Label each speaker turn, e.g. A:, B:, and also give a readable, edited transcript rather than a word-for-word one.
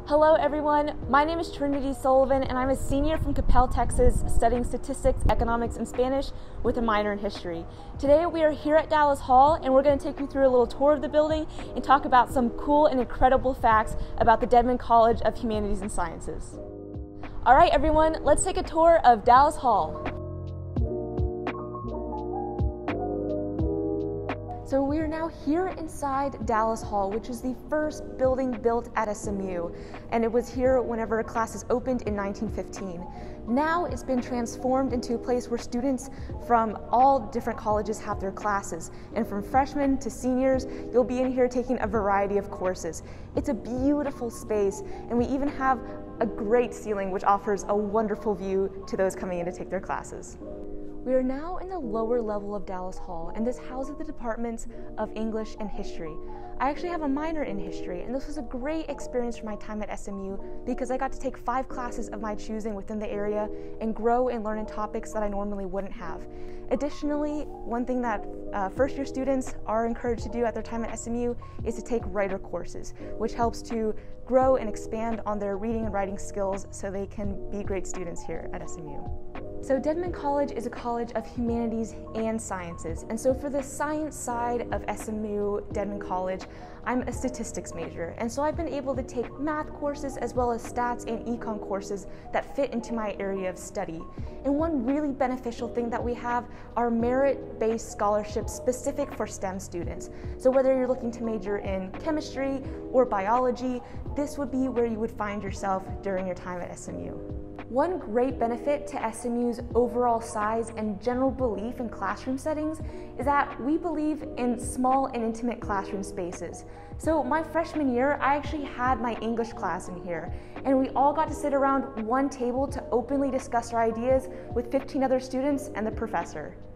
A: Hello everyone, my name is Trinity Sullivan and I'm a senior from Capel, Texas, studying statistics, economics, and Spanish with a minor in history. Today we are here at Dallas Hall and we're going to take you through a little tour of the building and talk about some cool and incredible facts about the Dedman College of Humanities and Sciences. Alright everyone, let's take a tour of Dallas Hall. So we are now here inside Dallas Hall, which is the first building built at SMU, and it was here whenever classes opened in 1915. Now it's been transformed into a place where students from all different colleges have their classes, and from freshmen to seniors, you'll be in here taking a variety of courses. It's a beautiful space, and we even have a great ceiling which offers a wonderful view to those coming in to take their classes. We are now in the lower level of Dallas Hall, and this houses the departments of English and History. I actually have a minor in history, and this was a great experience for my time at SMU because I got to take 5 classes of my choosing within the area and grow and learn in topics that I normally wouldn't have. Additionally, one thing that first-year students are encouraged to do at their time at SMU is to take writer courses, which helps to grow and expand on their reading and writing skills so they can be great students here at SMU. So Dedman College is a college of humanities and sciences, and so for the science side of SMU Dedman College, I'm a statistics major, and so I've been able to take math courses as well as stats and econ courses that fit into my area of study. And one really beneficial thing that we have are merit-based scholarships specific for STEM students. So whether you're looking to major in chemistry or biology, this would be where you would find yourself during your time at SMU. One great benefit to SMU's overall size and general belief in classroom settings is that we believe in small and intimate classroom spaces. So my freshman year, I actually had my English class in here, and we all got to sit around one table to openly discuss our ideas with 15 other students and the professor.